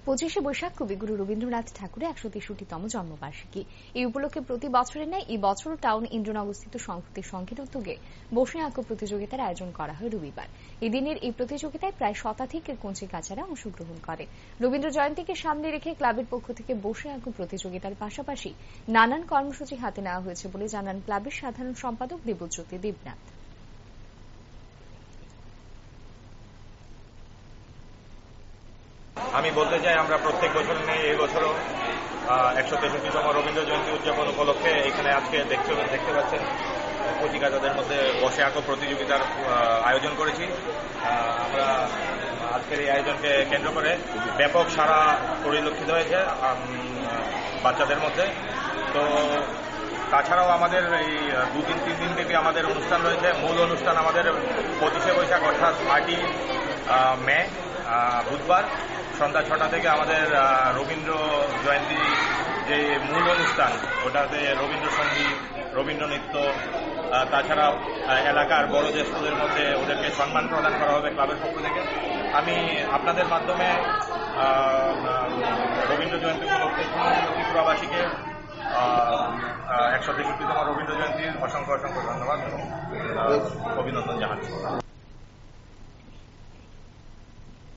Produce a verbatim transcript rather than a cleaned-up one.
পঁচিশে বৈশাখ কবিগুরু রবীন্দ্রনাথ ঠাকুরের একশো তেষট্টিতম জন্মবার্ষিকী। এই উপলক্ষে প্রতি বছরের ন্যায় এই বছরও টাউন ইন্দ্রনগরস্থিত সংহতি সংঘের উদ্যোগে বসে আঁকো প্রতিযোগিতার আয়োজন করা হয় রবিবার। এদিনের এই প্রতিযোগিতায় প্রায় শতাধিক কঞ্চি কাচারা অংশগ্রহণ করে। রবীন্দ্র জয়ন্তীকে সামনে রেখে ক্লাবের পক্ষ থেকে বসে আঁকো প্রতিযোগিতার পাশাপাশি নানান কর্মসূচি হাতে নেওয়া হয়েছে বলে জানান ক্লাবের সাধারণ সম্পাদক দেবজ্যোতি দেবনাথ। আমি বলতে চাই, আমরা প্রত্যেক বছর নিয়ে এই বছরও একশো তেষট্টিতম রবীন্দ্র জয়ন্তী উদযাপন উপলক্ষে এখানে আজকে দেখতে দেখতে পাচ্ছেন কচিকাচাদের মধ্যে বসে আঁকো প্রতিযোগিতার আয়োজন করেছি। আমরা আজকের এই আয়োজনকে কেন্দ্র করে ব্যাপক সাড়া পরিলক্ষিত হয়েছে বাচ্চাদের মধ্যে। তো তাছাড়াও আমাদের এই দু দিন তিন দিন থেকে আমাদের অনুষ্ঠান রয়েছে। মূল অনুষ্ঠান আমাদের পঁচিশে বৈশাখ অর্থাৎ আটই মে বুধবার সন্ধ্যা ছটা থেকে আমাদের রবীন্দ্র জয়ন্তী যে মূল অনুষ্ঠান, ওটাতে রবীন্দ্রসঙ্গীত, রবীন্দ্র নৃত্য, তাছাড়া এলাকার বড় জ্যেষ্ঠদের মধ্যে ওদেরকে সম্মান প্রদান করা হবে ক্লাবের পক্ষ থেকে। আমি আপনাদের মাধ্যমে রবীন্দ্র জয়ন্তী উপলক্ষে ত্রিপুরাবাসীকে একশো তেষট্টিতম রবীন্দ্র জয়ন্তীর অসংখ্য অসংখ্য ধন্যবাদ এবং অভিনন্দন জানাচ্ছি।